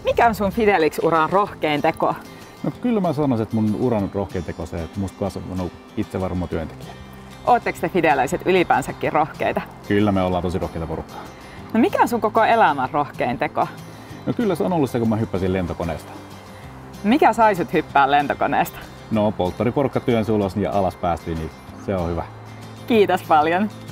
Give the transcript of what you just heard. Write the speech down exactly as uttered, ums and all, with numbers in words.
Mikä on sun Fidelix-uran rohkein teko? No kyllä mä sanoisin, että mun uran rohkein teko se, että musta kanssa on ollut itsevarma työntekijä. Ootteko te fideläiset ylipäänsäkin rohkeita? Kyllä me ollaan tosi rohkeita porukkaa. No mikä on sun koko elämän rohkein teko? No kyllä se on ollut se, kun mä hyppäsin lentokoneesta. Mikä sai sut hyppää lentokoneesta? No polttariporukka työnsi ulos ja alas päästiin, niin se on hyvä. Kiitos paljon.